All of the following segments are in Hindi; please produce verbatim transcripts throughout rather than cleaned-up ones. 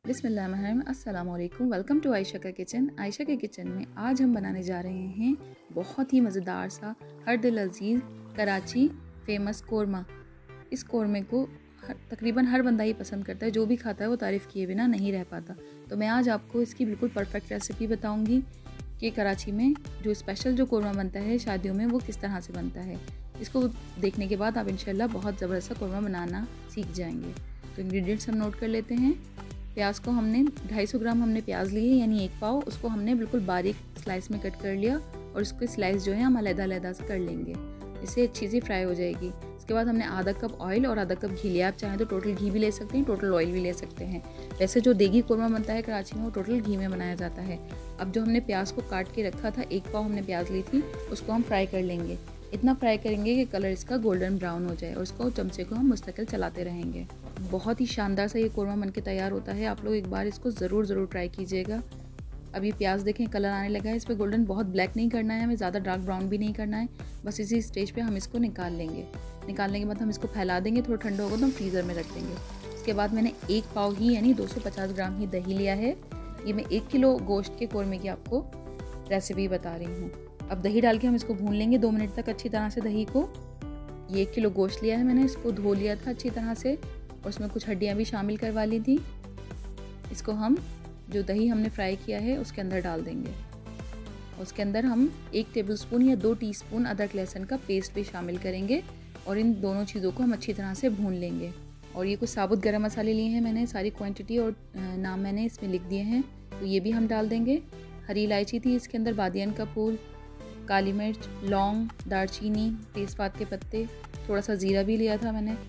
बिस्मिल्लाहिर्रहमानिर्रहीम, अस्सलाम वालेकुम। वेलकम टू आयशा का किचन। आयशा के किचन में आज हम बनाने जा रहे हैं बहुत ही मज़ेदार सा हर दिल अजीज़ कराची फेमस कोरमा। इस कोरमे को हर, तकरीबन हर बंदा ही पसंद करता है। जो भी खाता है वो तारीफ़ किए बिना नहीं रह पाता। तो मैं आज आपको इसकी बिल्कुल परफेक्ट रेसिपी बताऊँगी कि कराची में जो स्पेशल जो कोरमा बनता है शादियों में वो किस तरह से बनता है। इसको देखने के बाद आप इंशाल्लाह बहुत ज़बरदस्त कोरमा बनाना सीख जाएंगे। तो इंग्रेडिएंट्स हम नोट कर लेते हैं। प्याज को हमने दो सौ पचास ग्राम हमने प्याज लिए, यानी एक पाव। उसको हमने बिल्कुल बारीक स्लाइस में कट कर लिया और उसके स्लाइस जो है हम अलग-अलग से कर लेंगे, इससे अच्छी सी फ्राई हो जाएगी। उसके बाद हमने आधा कप ऑयल और आधा कप घी लिया। आप चाहें तो टोटल घी भी ले सकते हैं, टोटल ऑयल भी ले सकते हैं। वैसे जो देगी कोरमा बनता है कराची में वो टोटल घी में बनाया जाता है। अब जो हमने प्याज को काट के रखा था, एक पाव हमने प्याज ली थी, उसको हम फ्राई कर लेंगे। इतना फ्राई करेंगे कि कलर इसका गोल्डन ब्राउन हो जाए और उसको चमचे को हम मुस्तकिल चलाते रहेंगे। बहुत ही शानदार सा ये कोरमा बनके तैयार होता है। आप लोग एक बार इसको ज़रूर ज़रूर ट्राई कीजिएगा। अभी प्याज देखें कलर आने लगा है, इस पर गोल्डन बहुत ब्लैक नहीं करना है हमें, ज़्यादा डार्क ब्राउन भी नहीं करना है। बस इसी स्टेज पे हम इसको निकाल लेंगे। निकालने के बाद हम इसको फैला देंगे, थोड़ा ठंडा होगा तो हम फ्रीज़र में रख देंगे। उसके बाद मैंने एक पाव ही यानी दो सौ पचास ग्राम ही दही लिया है। ये मैं एक किलो गोश्त के कोरमे की आपको रेसिपी बता रही हूँ। अब दही डाल के हम इसको भून लेंगे दो मिनट तक अच्छी तरह से दही को। ये एक किलो गोश्त लिया है मैंने, इसको धो लिया था अच्छी तरह से और उसमें कुछ हड्डियाँ भी शामिल करवा ली थी। इसको हम जो दही हमने फ्राई किया है उसके अंदर डाल देंगे। उसके अंदर हम एक टेबलस्पून या दो टीस्पून अदरक लहसुन का पेस्ट भी शामिल करेंगे और इन दोनों चीज़ों को हम अच्छी तरह से भून लेंगे। और ये कुछ साबुत गरम मसाले लिए हैं मैंने, सारी क्वांटिटी और नाम मैंने इसमें लिख दिए हैं, तो ये भी हम डाल देंगे। हरी इलायची थी इसके अंदर, बादियन का फूल, काली मिर्च, लौंग, दालचीनी, तेज़पात के पत्ते, थोड़ा सा ज़ीरा भी लिया था मैंने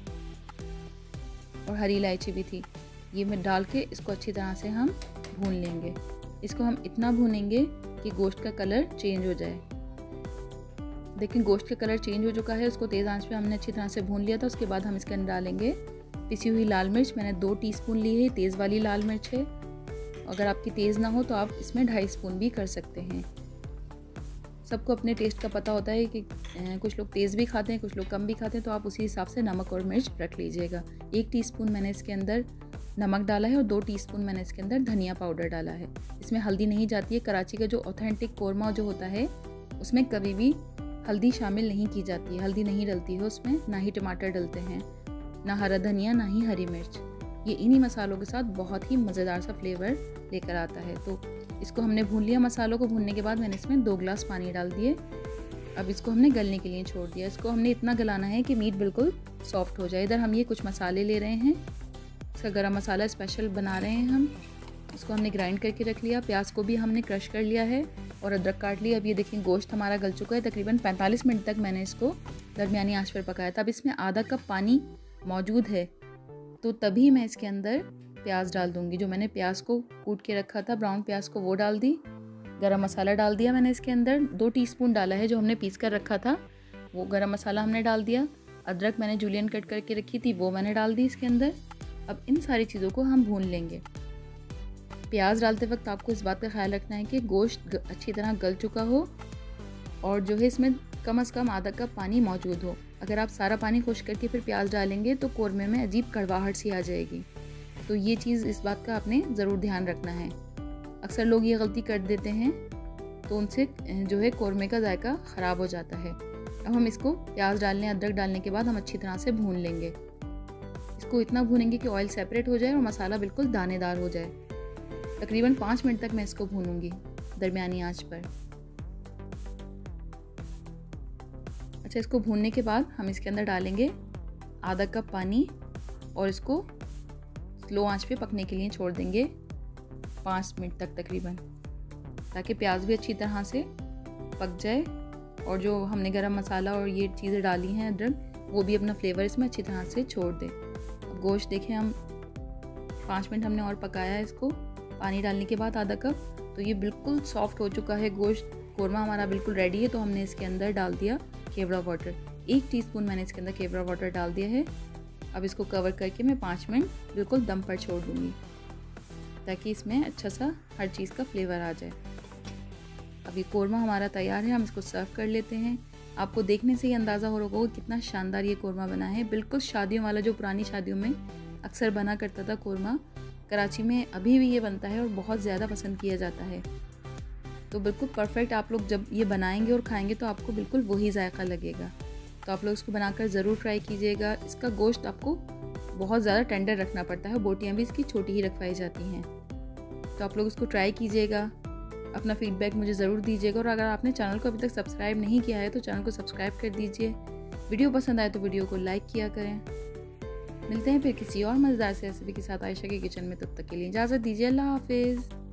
और हरी इलायची भी थी। ये मैं डाल के इसको अच्छी तरह से हम भून लेंगे। इसको हम इतना भूनेंगे कि गोश्त का कलर चेंज हो जाए। देखिए गोश्त का कलर चेंज हो चुका है, उसको तेज़ आंच पे हमने अच्छी तरह से भून लिया था। उसके बाद हम इसके अंदर डालेंगे पिसी हुई लाल मिर्च। मैंने दो टीस्पून ली है, तेज़ वाली लाल मिर्च है। अगर आपकी तेज़ ना हो तो आप इसमें ढाई स्पून भी कर सकते हैं। सबको अपने टेस्ट का पता होता है कि कुछ लोग तेज़ भी खाते हैं, कुछ लोग कम भी खाते हैं, तो आप उसी हिसाब से नमक और मिर्च रख लीजिएगा। एक टीस्पून मैंने इसके अंदर नमक डाला है और दो टीस्पून मैंने इसके अंदर धनिया पाउडर डाला है। इसमें हल्दी नहीं जाती है। कराची का जो ऑथेंटिक कोरमा जो होता है उसमें कभी भी हल्दी शामिल नहीं की जाती है, हल्दी नहीं डलती है उसमें, ना ही टमाटर डलते हैं, ना हरा धनिया, ना ही हरी मिर्च। ये इन्हीं मसालों के साथ बहुत ही मज़ेदार सा फ्लेवर लेकर आता है। तो इसको हमने भून लिया। मसालों को भूनने के बाद मैंने इसमें दो गिलास पानी डाल दिए। अब इसको हमने गलने के लिए छोड़ दिया। इसको हमने इतना गलाना है कि मीट बिल्कुल सॉफ्ट हो जाए। इधर हम ये कुछ मसाले ले रहे हैं, इसका गरम मसाला स्पेशल बना रहे हैं हम। इसको हमने ग्राइंड करके रख लिया। प्याज को भी हमने क्रश कर लिया है और अदरक काट लिया। अब ये देखिए गोश्त हमारा गल चुका है। तकरीबन पैंतालीस मिनट तक मैंने इसको दरमियानी आंच पर पकाया था। अब इसमें आधा कप पानी मौजूद है, तो तभी मैं इसके अंदर प्याज डाल दूंगी। जो मैंने प्याज को कूट के रखा था, ब्राउन प्याज को, वो डाल दी। गरम मसाला डाल दिया मैंने इसके अंदर, दो टीस्पून डाला है। जो हमने पीस कर रखा था वो गरम मसाला हमने डाल दिया। अदरक मैंने जूलियन कट करके रखी थी, वो मैंने डाल दी इसके अंदर। अब इन सारी चीज़ों को हम भून लेंगे। प्याज डालते वक्त आपको इस बात का ख्याल रखना है कि गोश्त अच्छी तरह गल चुका हो और जो है इसमें कम से कम आधा कप पानी मौजूद हो। अगर आप सारा पानी खुश करके फिर प्याज डालेंगे तो कोरमे में अजीब कड़वाहट सी आ जाएगी। तो ये चीज़, इस बात का आपने ज़रूर ध्यान रखना है। अक्सर लोग ये गलती कर देते हैं तो उनसे जो है कोरमे का जायका ख़राब हो जाता है। अब हम इसको प्याज डालने, अदरक डालने के बाद हम अच्छी तरह से भून लेंगे। इसको इतना भूनेंगे कि ऑयल सेपरेट हो जाए और मसाला बिल्कुल दानेदार हो जाए। तकरीबन पाँच मिनट तक मैं इसको भूनूंगी दरमियानी आंच पर। अच्छा, इसको भूनने के बाद हम इसके अंदर डालेंगे आधा कप पानी और इसको स्लो आंच पे पकने के लिए छोड़ देंगे पाँच मिनट तक तकरीबन, ताकि प्याज भी अच्छी तरह से पक जाए और जो हमने गरम मसाला और ये चीज़ें डाली हैं अदरक, वो भी अपना फ्लेवर इसमें अच्छी तरह से छोड़ दे। अब गोश्त देखें, हम पाँच मिनट हमने और पकाया है इसको पानी डालने के बाद आधा कप, तो ये बिल्कुल सॉफ्ट हो चुका है गोश्त। कोरमा हमारा बिल्कुल रेडी है। तो हमने इसके अंदर डाल दिया केवड़ा वाटर, एक टीस्पून मैंने इसके अंदर केवड़ा वाटर डाल दिया है। अब इसको कवर करके मैं पाँच मिनट बिल्कुल दम पर छोड़ दूँगी ताकि इसमें अच्छा सा हर चीज़ का फ्लेवर आ जाए। अब ये कोरमा हमारा तैयार है, हम इसको सर्व कर लेते हैं। आपको देखने से ही अंदाज़ा हो रहा होगा कितना शानदार ये कोरमा बना है। बिल्कुल शादियों वाला, जो पुरानी शादियों में अक्सर बना करता था कोरमा, कराची में अभी भी ये बनता है और बहुत ज़्यादा पसंद किया जाता है। तो बिल्कुल परफेक्ट, आप लोग जब ये बनाएंगे और खाएंगे तो आपको बिल्कुल वही जायका लगेगा। तो आप लोग इसको बनाकर ज़रूर ट्राई कीजिएगा। इसका गोश्त आपको बहुत ज़्यादा टेंडर रखना पड़ता है, बोटियाँ भी इसकी छोटी ही रखवाई जाती हैं। तो आप लोग इसको ट्राई कीजिएगा, अपना फीडबैक मुझे ज़रूर दीजिएगा। और अगर आपने चैनल को अभी तक सब्सक्राइब नहीं किया है तो चैनल को सब्सक्राइब कर दीजिए। वीडियो पसंद आए तो वीडियो को लाइक किया करें। मिलते हैं फिर किसी और मज़ेदार से रेसिपी के साथ आयशा के किचन में। तब तक के लिए इजाज़त दीजिए। अल्लाह हाफिज़।